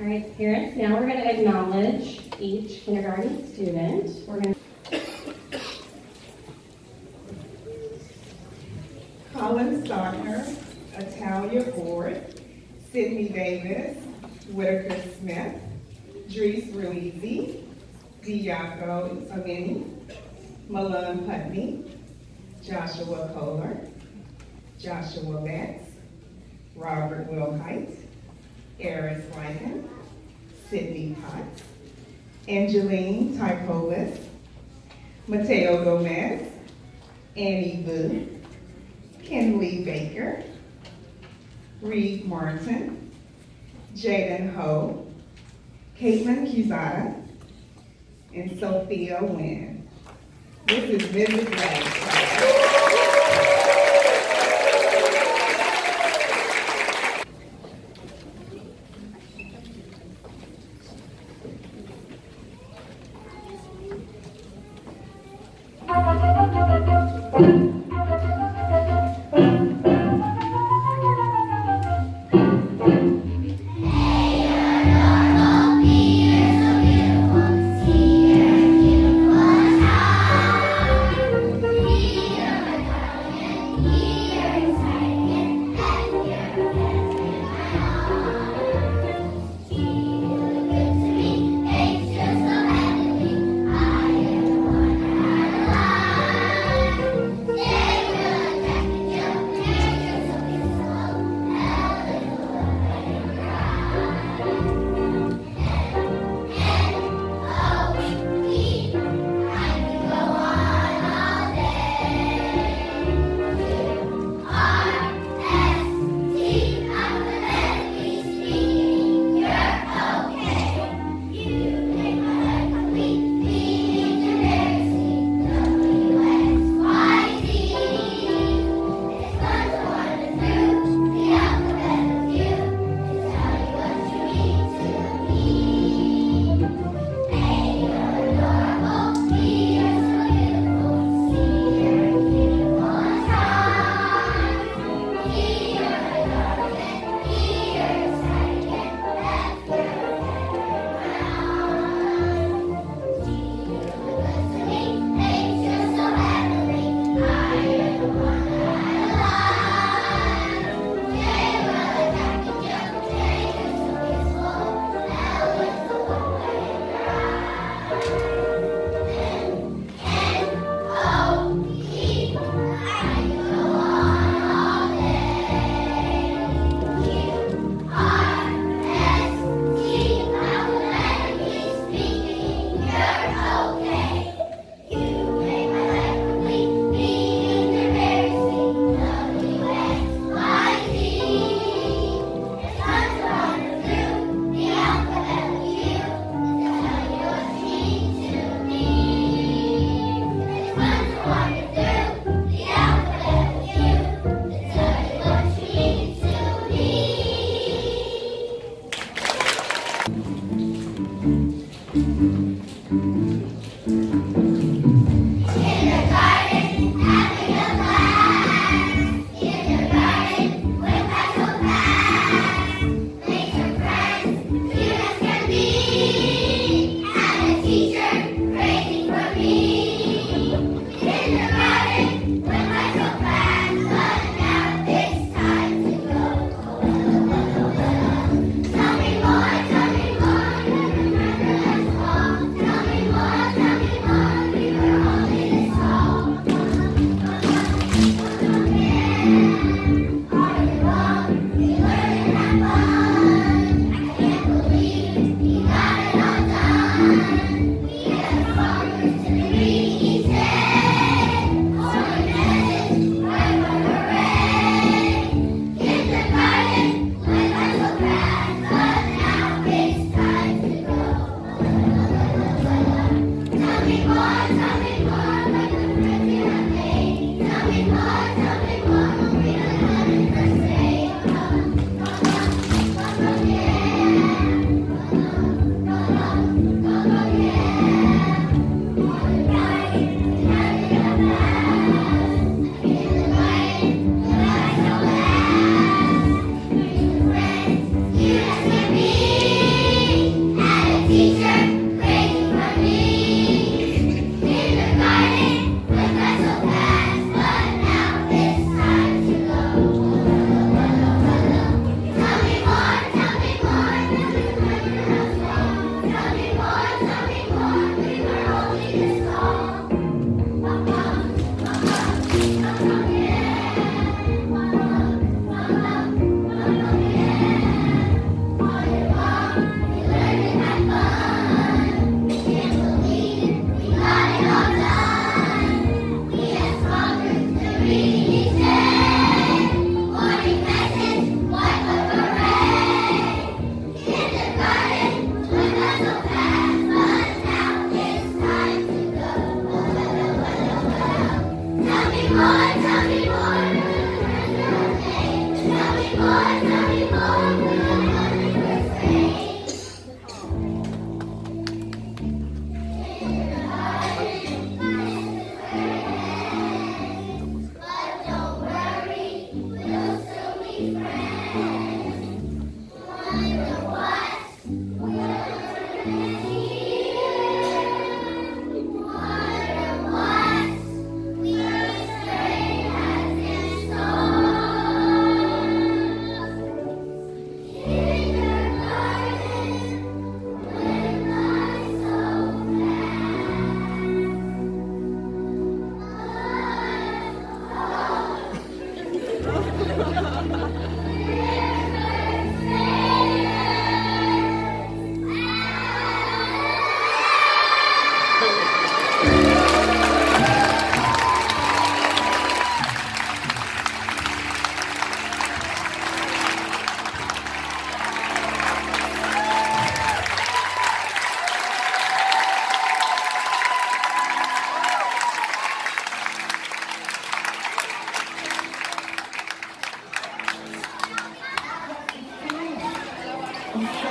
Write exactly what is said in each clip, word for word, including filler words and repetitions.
All right, parents, now we're going to acknowledge each kindergarten student. We're going to Colin Stockner, Atalia Ford, Sydney Davis, Whitaker Smith, Dries Ruizy, Diaco Aveni, Malone Putney, Joshua Kohler, Joshua Betts, Robert Wilkite, Eris Lycan, Sydney Potts, Angeline Typolis, Mateo Gomez, Annie Boo, Kenley Baker, Reed Martin, Jaden Ho, Caitlin Cusada, and Sophia Wynn. This is Missus Ray.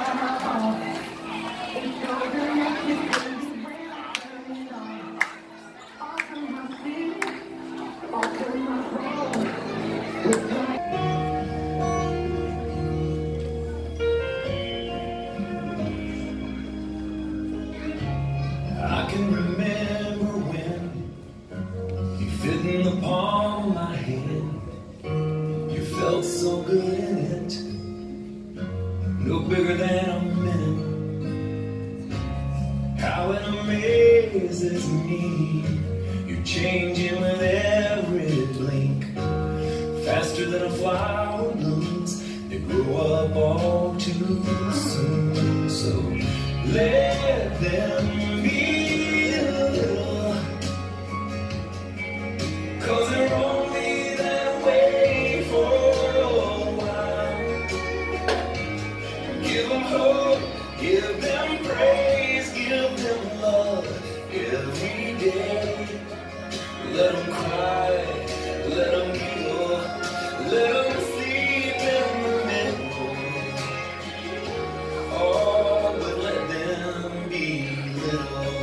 I can remember when you fit in the palm of my hand. You felt so good in it, no bigger than a minute. How it amazes me, you're changing with every blink, faster than a flower blooms. They grow up all too soon. So let them be a little, 'cause they're only that way for a while. Give them hope, give them praise, give them love every day. Let them cry, let them giggle, let them sleep in the middle. Oh, but let them be little.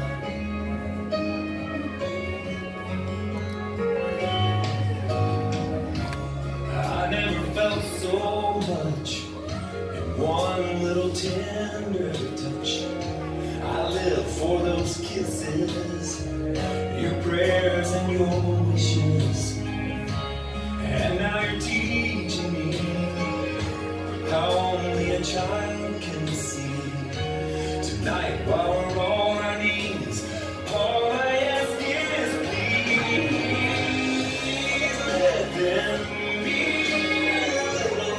I never felt so much in one little tender touch. I live for those kisses, your prayers and your wishes. And now you're teaching me how only a child can see. Tonight while we're on our knees, all I ask is please let them be little,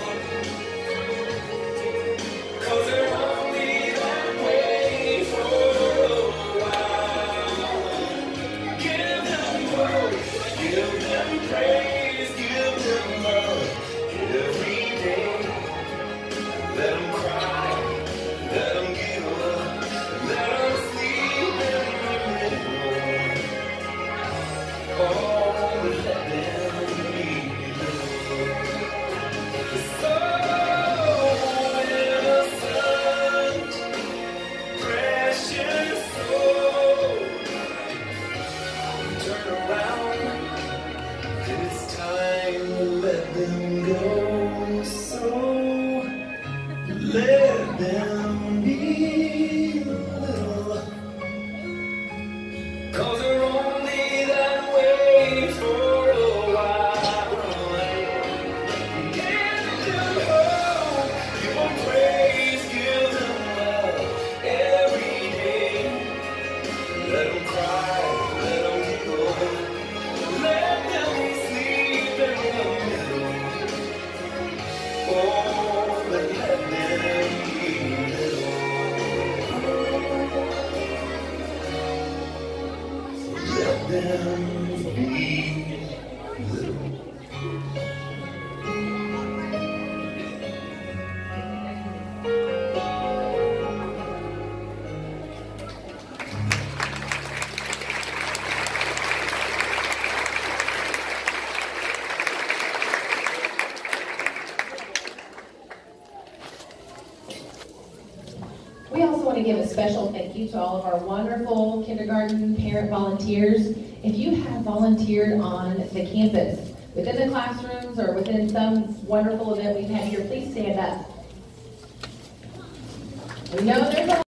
'cause they're only that way for a while. Give them hope, give them praise, give them love every day. Let them cry, let them giggle, let them sleep in the middle. Oh, but let them be little. So innocent, precious soul. Turn around, it's time to let them go. So let them be little, 'cause they're only that way for a while. Give them hope, give them praise, give them love every day. Let them cry, let them giggle, let them sleep in the middle. Oh, but let them be little. Let them be little. We also want to give a special thank you to all of our wonderful kindergarten parent volunteers. If you have volunteered on the campus, within the classrooms or within some wonderful event we've had here, please stand up. We know there's a